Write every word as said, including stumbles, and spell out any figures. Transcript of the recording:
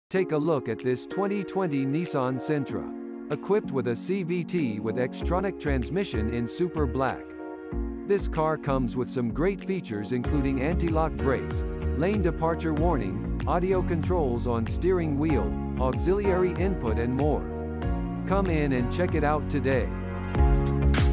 Take a look at this twenty twenty Nissan Sentra. Equipped with a C V T with Xtronic transmission in Super Black. This car comes with some great features including anti-lock brakes, lane departure warning, audio controls on steering wheel, auxiliary input and more. Come in and check it out today.